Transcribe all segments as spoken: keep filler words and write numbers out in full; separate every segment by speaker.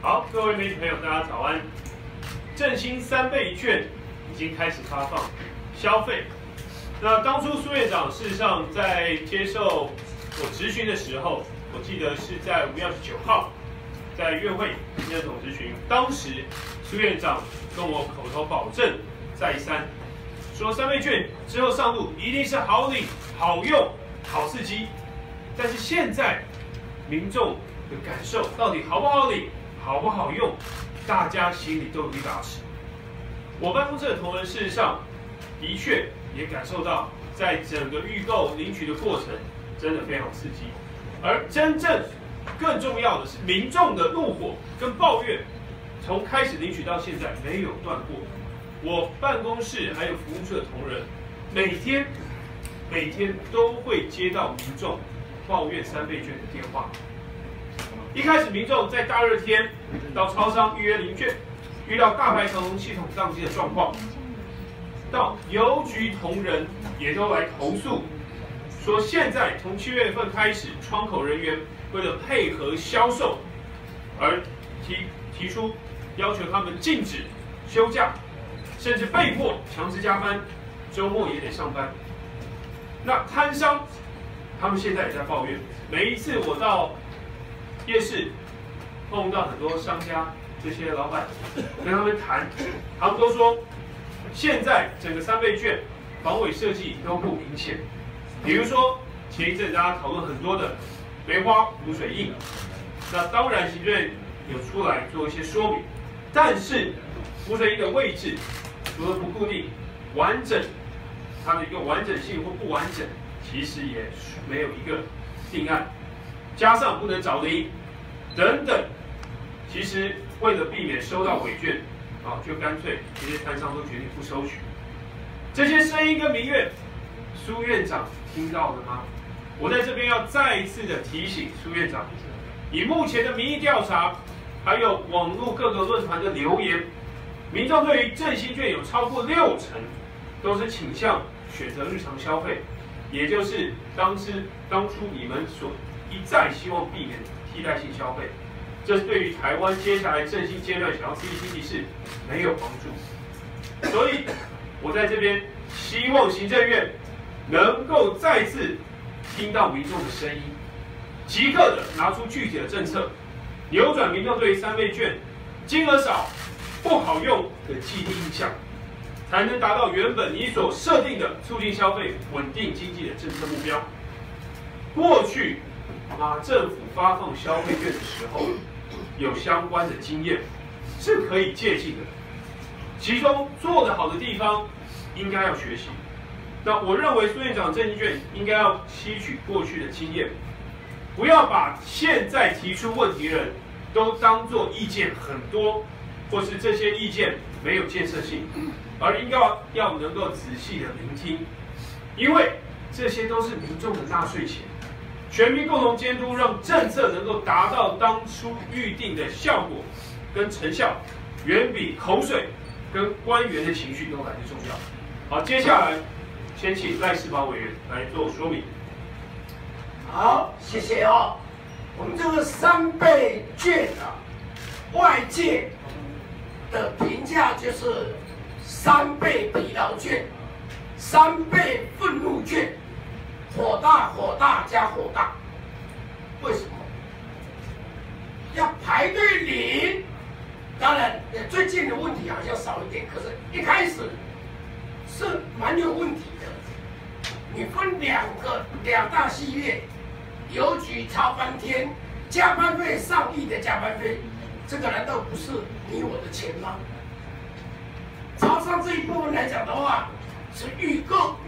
Speaker 1: 好，各位媒体朋友，大家早安。振兴三倍券已经开始发放消费。那当初苏院长事实上在接受我质询的时候，我记得是在五月二十九号，在院会那种质询，当时苏院长跟我口头保证再三，说三倍券之后上路一定是好领、好用、好刺激。但是现在民众的感受到底好不好领、好不好用，大家心里都有一把尺。我办公室的同仁事实上的确也感受到，在整个预购领取的过程真的非常刺激，而真正更重要的是民众的怒火跟抱怨，从开始领取到现在没有断过。我办公室还有服务处的同仁，每天每天都会接到民众抱怨三倍券的电话。一开始民众在大热天到超商预约领券，遇到大排长龙、系统宕机的状况，到邮局同仁也都来投诉，说现在从七月份开始，窗口人员为了配合销售，而提提出要求他们禁止休假，甚至被迫强制加班，周末也得上班。那摊商他们现在也在抱怨，每一次我到夜市碰到很多商家，这些老板跟他们谈，他们都说，现在整个三倍券防伪设计都不明显。比如说前一阵大家讨论很多的梅花浮水印，那当然行政院有出来做一些说明，但是浮水印的位置除了不固定、完整，它的一个完整性或不完整，其实也没有一个定案。加上不能找零等等，其实为了避免收到伪券，啊，就干脆这些摊商都决定不收取。这些声音跟民怨，苏院长听到了吗？我在这边要再一次的提醒苏院长，以目前的民意调查，还有网络各个论坛的留言，民众对于振兴券有超过六成都是倾向选择日常消费，也就是当时当初你们所一再希望避免替代性消费，这对于台湾接下来振兴阶段想要刺激经济是没有帮助。所以，我在这边希望行政院能够再次听到民众的声音，即刻的拿出具体的政策，扭转民众对于三倍券金额少、不好用的既定印象，才能达到原本你所设定的促进消费、稳定经济的政策目标。过去马政府发放消费券的时候，有相关的经验是可以借鉴的，其中做得好的地方应该要学习。那我认为苏院长振兴券应该要吸取过去的经验，不要把现在提出问题的人都当作意见很多，或是这些意见没有建设性，而应该要能够仔细的聆听，因为这些都是民众的纳税钱。全民共同监督，让政策能够达到当初预定的效果跟成效，远比口水跟官员的情绪都来得重要。好，接下来先请赖士葆委员来做说明。
Speaker 2: 好，谢谢哦。我们这个三倍券啊，外界的评价就是三倍疲劳券、三倍愤怒券。火大火大加火大，为什么？要排队领。当然，最近的问题好像少一点，可是一开始是蛮有问题的。你分两个两大系列，邮局超翻天，加班费上亿的加班费，这个难道不是你我的钱吗？超商这一部分来讲的话，是预购。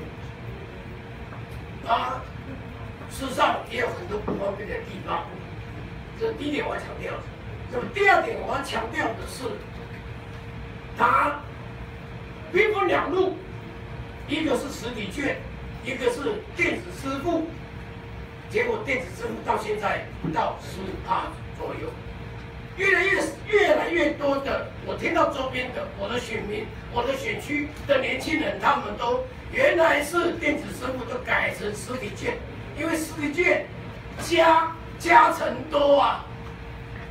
Speaker 2: 啊，事实上也有很多不方便的地方，这是第一点我要强调的。那么第二点我要强调的是，它兵分两路，一个是实体券，一个是电子支付。结果电子支付到现在不到十五趴左右，越来越越来越多的，我听到周边的我的选民、我的选区的年轻人，他们都。原来是电子支付都改成实体券，因为实体券加加成多啊，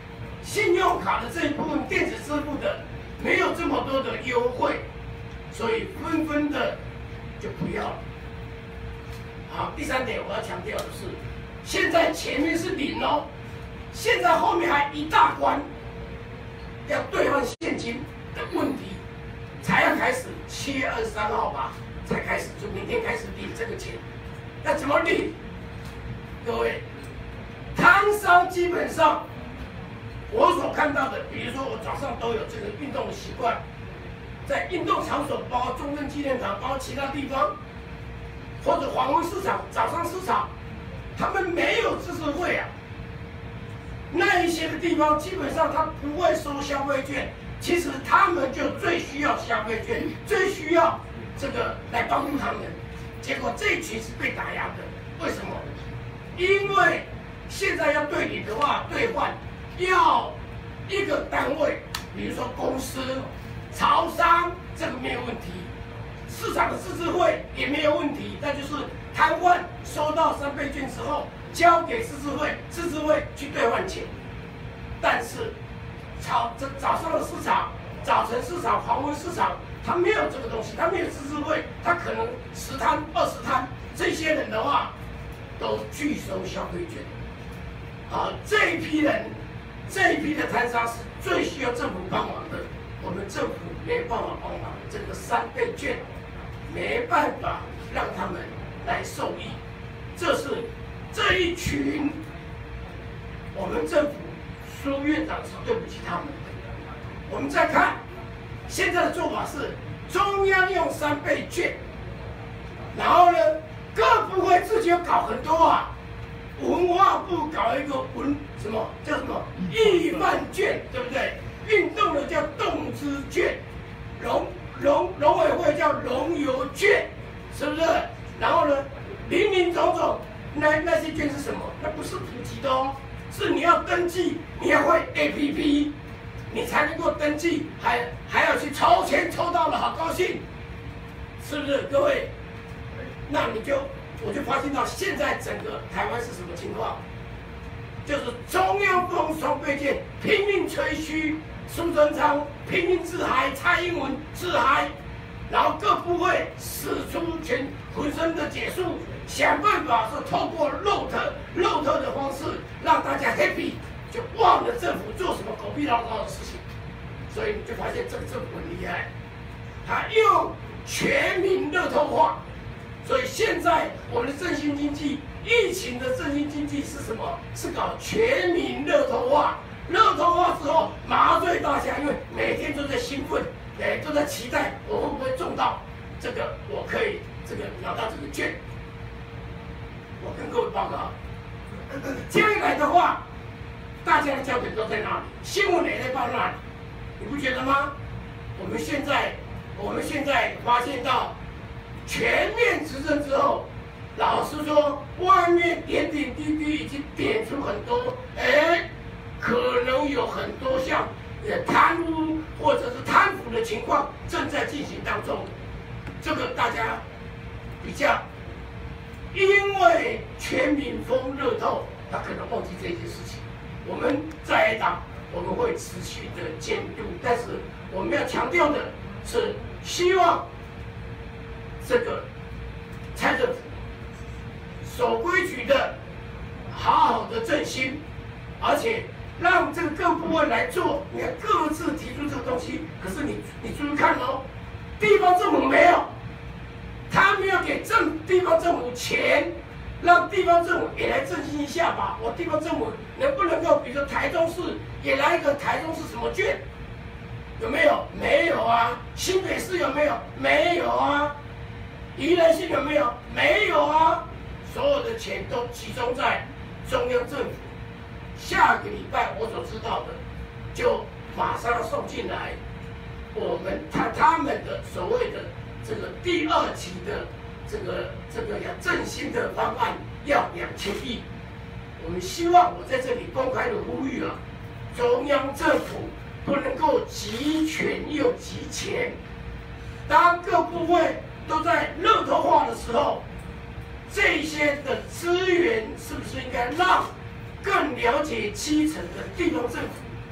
Speaker 2: 信用卡的这一部分电子支付的没有这么多的优惠，所以纷纷的就不要了。好，第三点我要强调的是，现在前面是零哦，现在后面还一大关要兑换现金的问题，才要开始，七月二十三号吧才开始，就明天开始领这个钱。那怎么领？各位，摊商基本上我所看到的，比如说我早上都有这个运动的习惯，在运动场所，包括中正纪念堂，包括其他地方，或者黄昏市场、早上市场，他们没有知识会啊。那一些的地方基本上他不会收消费券，其实他们就最需要消费券，最需要这个来帮助他们。结果这一群是被打压的，为什么？因为现在要兑领的话，兑换要一个单位，比如说公司、超商，这个没有问题；市场的自治会也没有问题。那就是摊贩收到三倍券之后，交给自治会，自治会去兑换钱。但是早这早上的市场、早晨市场、黄昏市场，他没有这个东西，他没有自治会，他可能十摊、二十摊，这些人的话都拒收消费券。啊，这一批人，这一批的摊商是最需要政府帮忙的。我们政府没办法帮忙，这个三倍券没办法让他们来受益。这是这一群我们政府苏院长是对不起他们的。我们再看现在的做法是，中央用三倍券，然后呢，各部会自己有搞很多啊。文化部搞一个文什么叫什么易饭券，对不对？运动的叫动资券，农农农委会叫农游券，是不是？然后呢，林林总总，那那些券是什么？那不是普及的哦，是你要登记，你要会 A P P， 你才能够登记，还还要去抽签，抽到了好高兴，是不是？各位，那你就。我就发现到现在整个台湾是什么情况？就是中央封双倍券，拼命吹嘘，苏贞昌拼命自嗨，蔡英文自嗨，然后各部会使出全浑身的解数，想办法是透过漏特漏特的方式让大家 happy， 就忘了政府做什么狗屁倒灶的事情。所以你就发现这个政府很厉害，他用全民乐透化。所以现在我们的振兴经济，疫情的振兴经济是什么？是搞全民乐透化。乐透化之后麻醉大家，因为每天都在兴奋，哎，都在期待我会不会中到这个，我可以这个拿到这个券。我跟各位报告，这样一来的话，大家的焦点都在哪里？新闻也在报那里，你不觉得吗？我们现在，我们现在发现到。全面执政之后，老实说，外面点点滴滴已经点出很多，哎，可能有很多像呃贪污或者是贪腐的情况正在进行当中。这个大家比较，因为全民疯乐透，他可能忘记这件事情。我们在野党我们会持续的监督，但是我们要强调的是，希望。这个蔡政府守规矩的，好好的振兴，而且让这个各部门来做，你看各自提出这个东西，可是你你注意看哦，地方政府没有，他没有给政地方政府钱，让地方政府也来振兴一下吧。我地方政府能不能够，比如说台中市也来一个台中市什么券？有没有？没有啊。新北市有没有？没有啊。宜兰县有没有？没有啊！所有的钱都集中在中央政府。下个礼拜我所知道的，就马上要送进来，我们他他们的所谓的这个第二期的这个这个要振兴的方案要两千亿。我们希望我在这里公开的呼吁啊，中央政府不能够集权又集钱，当各部会。都在乐透化的时候，这些的资源是不是应该让更了解基层的地方政府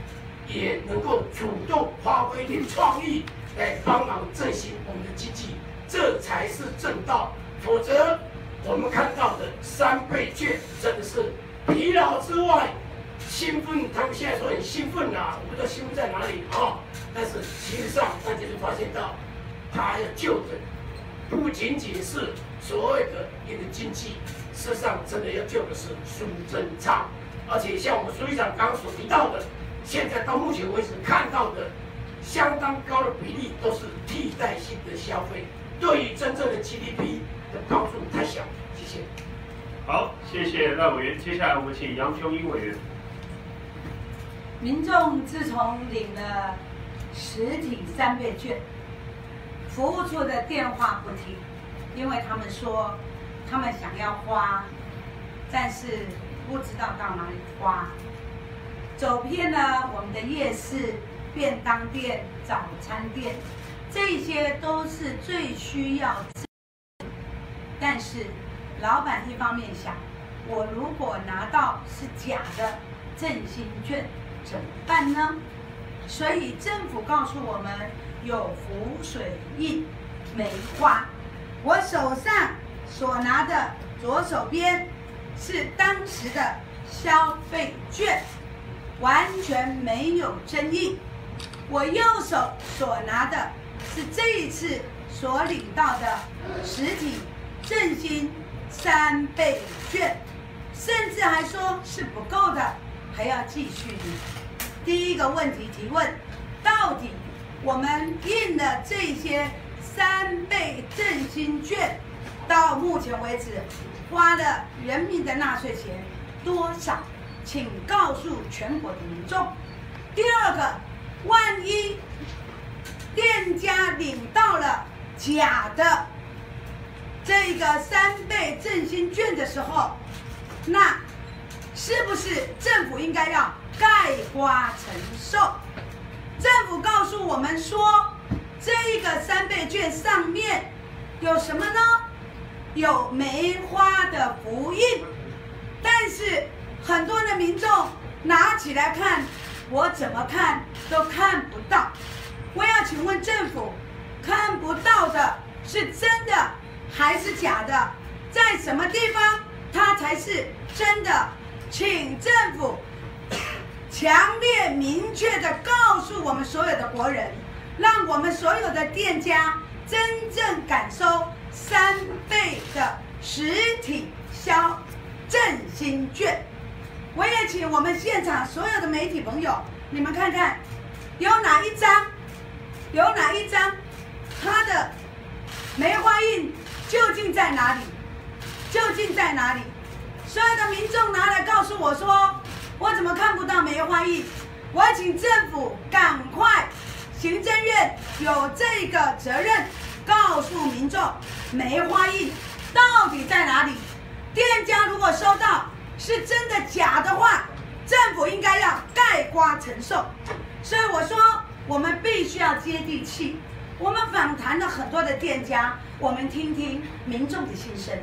Speaker 2: 也能够主动发挥一点创意，来帮忙振兴我们的经济，这才是正道。否则，我们看到的三倍券真的是疲劳之外，兴奋。他们现在说很兴奋啊，我不知道兴奋在哪里啊。但是其实上，大家就发现到，他要救的不仅仅是所谓的一个经济，事实上真的要救的是苏贞昌。而且像我们苏局长刚刚所提到的，现在到目前为止看到的相当高的比例都是替代性的消费，对于真正的 G D P 的帮助太小。谢谢。
Speaker 1: 好，谢谢赖委员。接下来我们请杨琼英委员。
Speaker 3: 民众自从领了实体三倍券，服务处的电话不停，因为他们说他们想要花，但是不知道到哪里花，走遍了我们的夜市、便当店、早餐店，这些都是最需要。但是老板一方面想，我如果拿到是假的振兴券怎么办呢？所以政府告诉我们有浮水印没花。我手上所拿的左手边是当时的消费券，完全没有争议。我右手所拿的是这一次所领到的实体振兴三倍券，甚至还说是不够的，还要继续领。第一个问题提问，到底我们印的这些三倍振兴券，到目前为止花了人民的纳税钱多少？请告诉全国的民众。第二个，万一店家领到了假的这个三倍振兴券的时候，那是不是政府应该要概括承受？政府告诉我们说，这个三倍券上面有什么呢？有梅花的符印，但是很多的民众拿起来看，我怎么看都看不到。我要请问政府，看不到的是真的还是假的？在什么地方它才是真的？请政府强烈明确的告诉我们所有的国人，让我们所有的店家真正感受三倍的实体消振兴券。我也请我们现场所有的媒体朋友，你们看看，有哪一张，有哪一张，它的梅花印究竟在哪里？究竟在哪里？所有的民众拿来告诉我说，我怎么看不到梅花印？我要请政府赶快，行政院有这个责任，告诉民众梅花印到底在哪里？店家如果收到是真的假的话，政府应该要概括承受。所以我说，我们必须要接地气。我们访谈了很多的店家，我们听听民众的心声。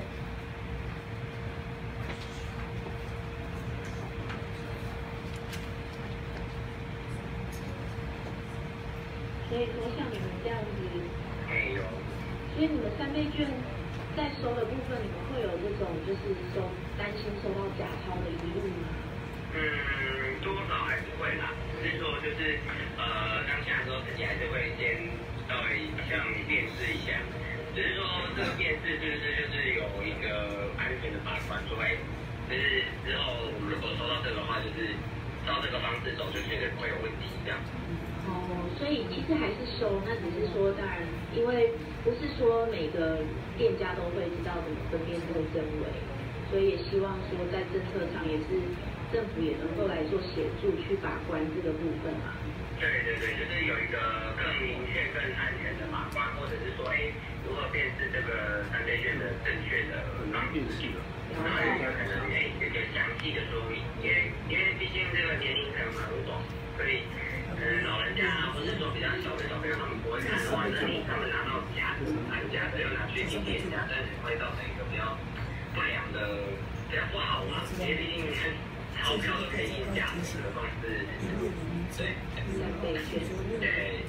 Speaker 4: 所以说像你们这样子，
Speaker 2: 没有。
Speaker 4: 所以你们三倍券在收的部分，你们会有这种就是收担心收到假钞的疑虑吗？
Speaker 5: 嗯，多少还是会啦，只是说就是呃当下的时候自己还是会先稍微像辨识一下，只是说这个辨识是不是就是有一个安全的把关，说哎，就是之后我们如果收到这个的话，就是照这个方式走，就绝对不会有问题这样。
Speaker 4: 哦，所以其实还是收，那只是说，当然，因为不是说每个店家都会知道怎么分辨这个真伪，所以也希望说在政策上也是政府也能够来做协助去把关这个部分嘛。
Speaker 5: 对对对，就是有一个更明确、更安全的把关，或者是说，哎，如何辨识这个三倍券的正确的方式。然后有可能哎，这个详细的说明，因为因为毕竟这个年龄层很广，所以。嗯，老人家或者说比较小的小朋友，他们不会看的话，那你他们拿到假的、含假的，又拿去给店家，但是会造成一个比较不良的、比较不好嘛。因为毕竟钞票都可以以假的方式对，
Speaker 4: 三倍券。
Speaker 5: 对。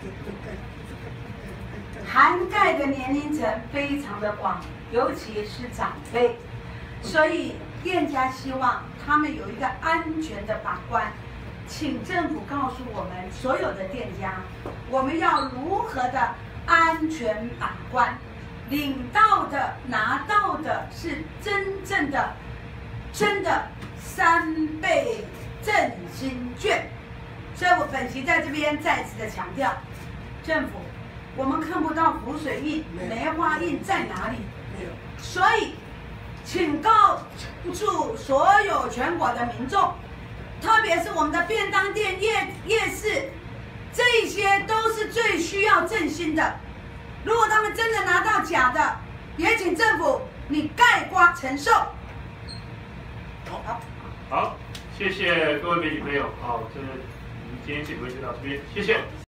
Speaker 3: 涵盖的年龄层非常的广，尤其是长辈，所以店家希望他们有一个安全的把关。请政府告诉我们所有的店家，我们要如何的安全把关，领到的拿到的是真正的、真的三倍振兴券。所以我本席在这边再次的强调，政府。我们看不到浮水印、梅花印在哪里，所以，请告诉所有全国的民众，特别是我们的便当店、夜夜市，这些都是最需要振兴的。如果他们真的拿到假的，也请政府你概括承受。
Speaker 1: 好，好，谢谢各位媒体朋友。好，这我们今天节目就到这边，谢谢。